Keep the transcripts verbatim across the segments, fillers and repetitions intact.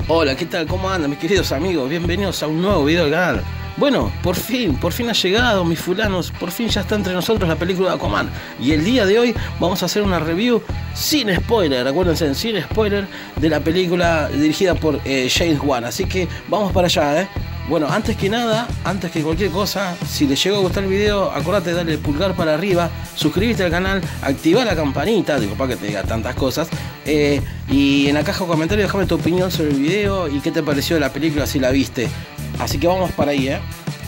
Hola, ¿qué tal? ¿Cómo andan mis queridos amigos? Bienvenidos a un nuevo video del canal. Bueno, por fin, por fin ha llegado, mis fulanos, por fin ya está entre nosotros la película de Aquaman. Y el día de hoy vamos a hacer una review sin spoiler, acuérdense, sin spoiler, de la película dirigida por eh, James Wan. Así que vamos para allá, ¿eh? Bueno, antes que nada, antes que cualquier cosa, si les llegó a gustar el video, acordate de darle el pulgar para arriba, suscribirte al canal, activar la campanita, digo, para que te diga tantas cosas, eh, y en la caja de comentarios déjame tu opinión sobre el video y qué te pareció la película si la viste. Así que vamos para ahí, ¿eh?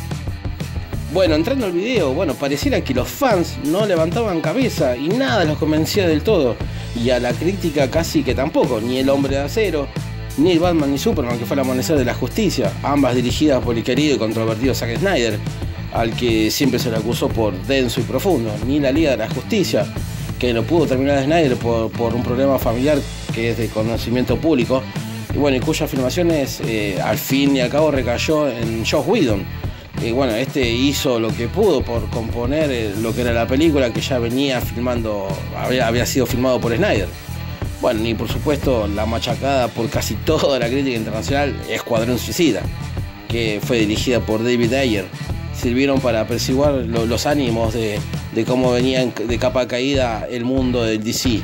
Bueno, entrando al video, bueno, pareciera que los fans no levantaban cabeza y nada los convencía del todo, y a la crítica casi que tampoco, ni El Hombre de Acero, ni Batman ni Superman, que fue el amanecer de la justicia, ambas dirigidas por el querido y controvertido Zack Snyder, al que siempre se le acusó por denso y profundo, ni la Liga de la Justicia, que no pudo terminar Snyder por, por un problema familiar que es de conocimiento público, y bueno, y cuyas filmaciones eh, al fin y al cabo recayó en Joss Whedon. Y bueno, este hizo lo que pudo por componer eh, lo que era la película, que ya venía filmando, había, había sido filmado por Snyder. Bueno, y por supuesto la machacada por casi toda la crítica internacional Escuadrón Suicida, que fue dirigida por David Ayer, sirvieron para apaciguar lo, los ánimos de, de cómo venían de capa caída el mundo del D C.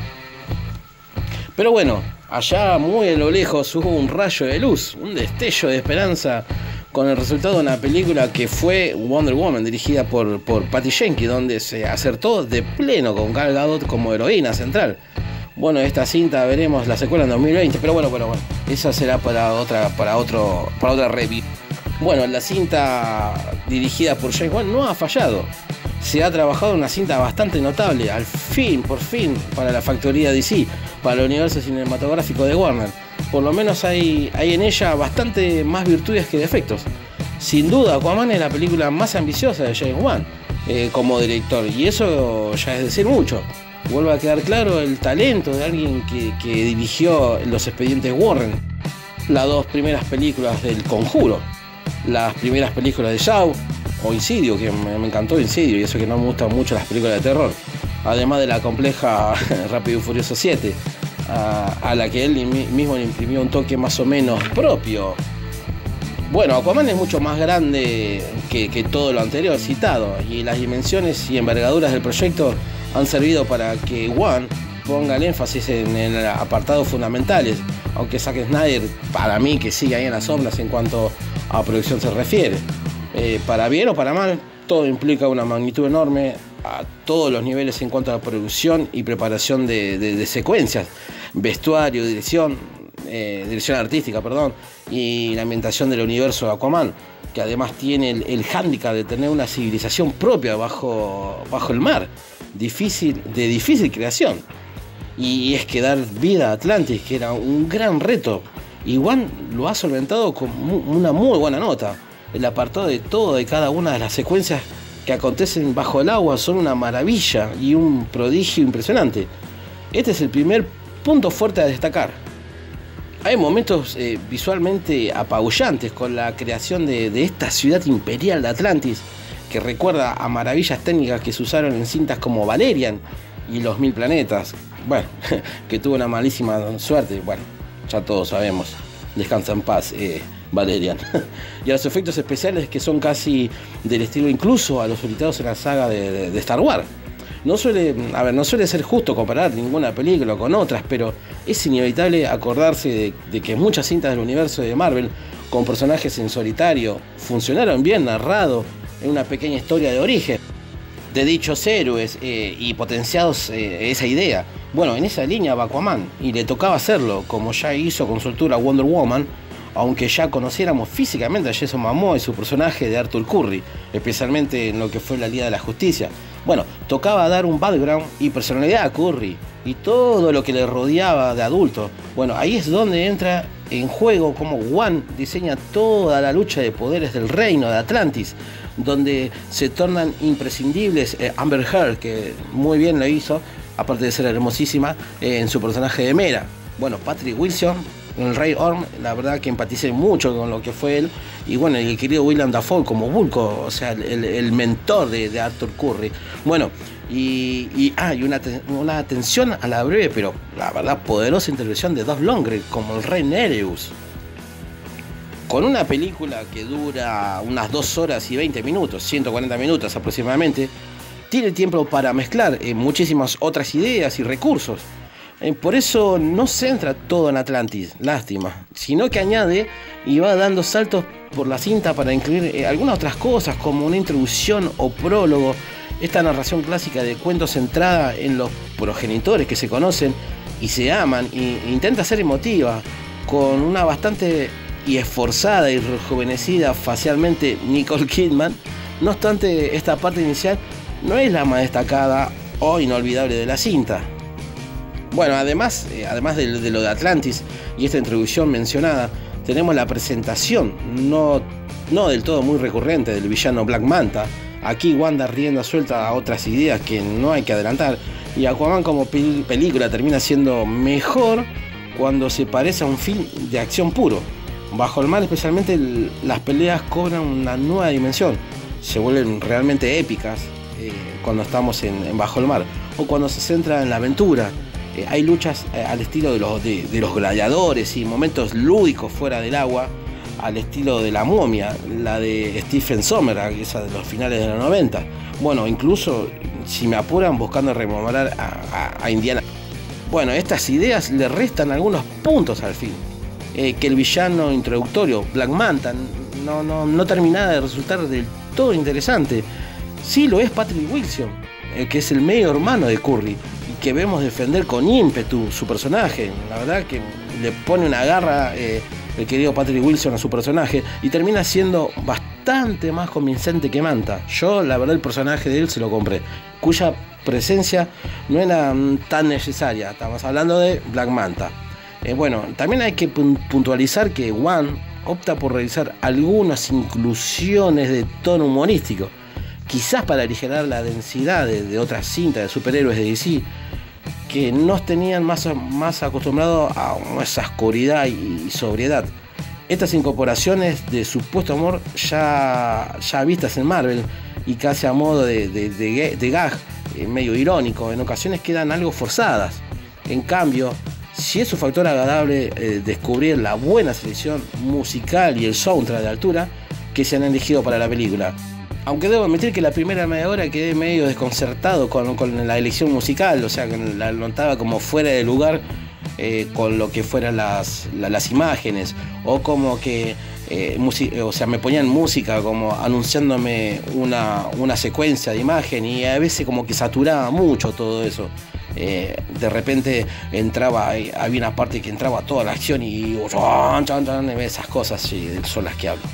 Pero bueno, allá muy a lo lejos hubo un rayo de luz, un destello de esperanza, con el resultado de una película que fue Wonder Woman, dirigida por, por Patty Jenkins, donde se acertó de pleno con Gal Gadot como heroína central. Bueno, esta cinta veremos la secuela en dos mil veinte, pero bueno, bueno, bueno, esa será para otra, para otro, para otra review. Bueno, la cinta dirigida por James Wan no ha fallado. Se ha trabajado en una cinta bastante notable, al fin, por fin, para la factoría D C, para el universo cinematográfico de Warner. Por lo menos hay, hay en ella bastante más virtudes que defectos. Sin duda, Aquaman es la película más ambiciosa de James Wan eh, como director, y eso ya es decir mucho. Vuelve a quedar claro el talento de alguien que, que dirigió Los Expedientes Warren, las dos primeras películas del Conjuro, las primeras películas de Saw o Insidio, que me, me encantó Insidio, y eso que no me gustan mucho las películas de terror, además de la compleja Rápido y Furioso siete, a, a la que él mismo le imprimió un toque más o menos propio. Bueno, Aquaman es mucho más grande que, que todo lo anterior citado, y las dimensiones y envergaduras del proyecto han servido para que Wan ponga el énfasis en, en apartados fundamentales, aunque Zack Snyder, para mí, que sigue ahí en las sombras en cuanto a producción se refiere. Eh, para bien o para mal, todo implica una magnitud enorme a todos los niveles en cuanto a la producción y preparación de, de, de secuencias, vestuario, dirección, eh, dirección artística, perdón, y la ambientación del universo de Aquaman, que además tiene el, el hándicap de tener una civilización propia bajo, bajo el mar, difícil, de difícil creación. Y es que dar vida a Atlantis, que era un gran reto, y Wan lo ha solventado con una muy buena nota. El apartado de todo, de cada una de las secuencias que acontecen bajo el agua, son una maravilla y un prodigio impresionante. Este es el primer punto fuerte a destacar. Hay momentos eh, visualmente apabullantes con la creación de, de esta ciudad imperial de Atlantis, que recuerda a maravillas técnicas que se usaron en cintas como Valerian y Los Mil Planetas. Bueno, que tuvo una malísima suerte, bueno, ya todos sabemos. Descansa en paz, eh, Valerian. Y a los efectos especiales, que son casi del estilo incluso a los solicitados en la saga de, de, de Star Wars. No suele, a ver, no suele ser justo comparar ninguna película con otras, pero es inevitable acordarse de, de que muchas cintas del universo de Marvel, con personajes en solitario, funcionaron bien narrados en una pequeña historia de origen de dichos héroes eh, y potenciados eh, esa idea. Bueno, en esa línea va Aquaman, y le tocaba hacerlo, como ya hizo con soltura Wonder Woman, aunque ya conociéramos físicamente a Jason Momoa y su personaje de Arthur Curry, especialmente en lo que fue la Liga de la Justicia. Bueno, tocaba dar un background y personalidad a Curry y todo lo que le rodeaba de adulto. Bueno, ahí es donde entra en juego cómo Wan diseña toda la lucha de poderes del reino de Atlantis, donde se tornan imprescindibles eh, Amber Heard, que muy bien lo hizo, aparte de ser hermosísima, eh, en su personaje de Mera. Bueno, Patrick Wilson, el Rey Orm, la verdad que empaticé mucho con lo que fue él, y bueno, el querido William Dafoe como Vulko, o sea, el, el mentor de, de Arthur Curry. Bueno, y, y, ah, y una, una atención a la breve, pero la verdad poderosa intervención de Dolph Lundgren como el Rey Nereus. con una película que dura unas dos horas y veinte minutos, ciento cuarenta minutos aproximadamente, tiene tiempo para mezclar eh, muchísimas otras ideas y recursos. Eh, por eso no centra todo en Atlantis, lástima, sino que añade y va dando saltos por la cinta para incluir eh, algunas otras cosas, como una introducción o prólogo, esta narración clásica de cuentos centrada en los progenitores que se conocen y se aman, e intenta ser emotiva, con una bastante y esforzada y rejuvenecida facialmente Nicole Kidman. No obstante, esta parte inicial no es la más destacada o inolvidable de la cinta. Bueno, además, eh, además de, de lo de Atlantis y esta introducción mencionada, tenemos la presentación, no, no del todo muy recurrente, del villano Black Manta. Aquí Wanda rienda suelta a otras ideas que no hay que adelantar, y Aquaman como pel película termina siendo mejor cuando se parece a un film de acción puro. Bajo el mar, especialmente, el, las peleas cobran una nueva dimensión, se vuelven realmente épicas eh, cuando estamos en, en bajo el mar, o cuando se centra en la aventura. Eh, hay luchas eh, al estilo de los, de, de los gladiadores y momentos lúdicos fuera del agua, al estilo de La Momia, la de Stephen Sommers, esa de los finales de los noventa. Bueno, incluso, si me apuran, buscando rememorar a, a, a Indiana. Bueno, estas ideas le restan algunos puntos al film. Eh, que el villano introductorio, Black Manta, no, no, no termina de resultar del todo interesante. Sí lo es Patrick Wilson, eh, que es el medio hermano de Curry, y que vemos defender con ímpetu su personaje. La verdad que le pone una garra eh, el querido Patrick Wilson a su personaje, y termina siendo bastante más convincente que Manta. Yo, la verdad, el personaje de él se lo compré, cuya presencia no era tan necesaria. Estamos hablando de Black Manta. Eh, bueno, también hay que puntualizar que Wan opta por realizar algunas inclusiones de tono humorístico, quizás para aligerar la densidad de, de otras cintas de superhéroes de D C, que nos tenían más, más acostumbrados a esa oscuridad y sobriedad. Estas incorporaciones de supuesto amor ya, ya vistas en Marvel, y casi a modo de, de, de, de gag, eh, medio irónico, en ocasiones quedan algo forzadas. En cambio, si es un factor agradable eh, descubrir la buena selección musical y el soundtrack de altura que se han elegido para la película. Aunque debo admitir que la primera media hora quedé medio desconcertado con, con la elección musical, o sea, que la notaba como fuera de lugar eh, con lo que fueran las, la, las imágenes, o como que eh, o sea, me ponían música como anunciándome una, una secuencia de imagen, y a veces como que saturaba mucho todo eso. Eh, de repente entraba, había una parte que entraba toda la acción y esas cosas sí, son las que hablo.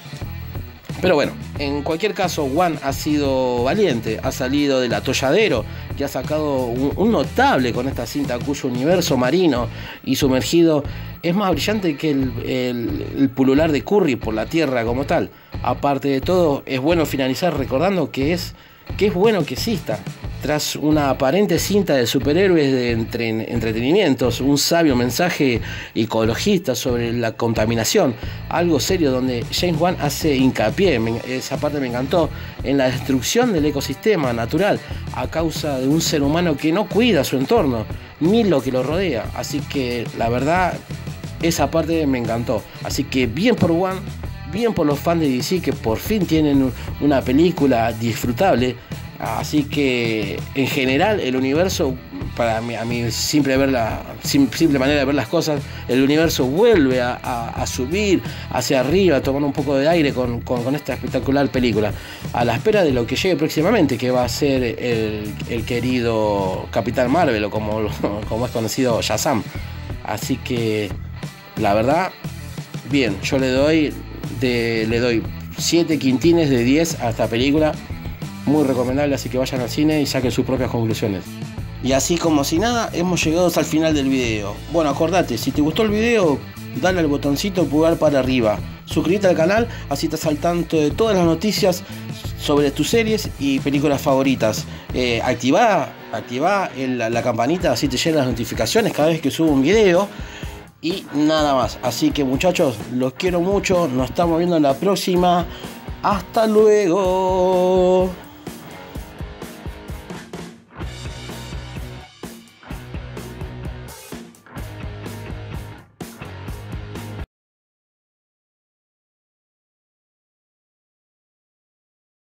Pero bueno, en cualquier caso, Wan ha sido valiente, ha salido del atolladero y ha sacado un, un notable con esta cinta, cuyo universo marino y sumergido es más brillante que el, el, el pulular de Curry por la tierra como tal. Aparte de todo, es bueno finalizar recordando que es, que es bueno que exista. Tras una aparente cinta de superhéroes de entre, entretenimientos, un sabio mensaje ecologista sobre la contaminación, algo serio donde James Wan hace hincapié, me, esa parte me encantó, en la destrucción del ecosistema natural a causa de un ser humano que no cuida su entorno, ni lo que lo rodea. Así que la verdad, esa parte me encantó. Así que bien por Wan, bien por los fans de D C que por fin tienen una película disfrutable. Así que en general el universo, para mí, a mi simple, verla, simple manera de ver las cosas, el universo vuelve a, a, a subir hacia arriba, tomando un poco de aire con, con, con esta espectacular película, a la espera de lo que llegue próximamente, que va a ser el, el querido Capitán Marvel, o como, como es conocido, Shazam. Así que la verdad, bien, yo le doy de, le doy siete quintines de diez a esta película. Muy recomendable, así que vayan al cine y saquen sus propias conclusiones. Y así como si nada, hemos llegado al final del video. Bueno, acordate, si te gustó el video, dale al botoncito pulgar para arriba. Suscríbete al canal, así estás al tanto de todas las noticias sobre tus series y películas favoritas. Eh, activá, activá el, la, la campanita, así te llegan las notificaciones cada vez que subo un video. Y nada más. Así que muchachos, los quiero mucho. Nos estamos viendo en la próxima. Hasta luego.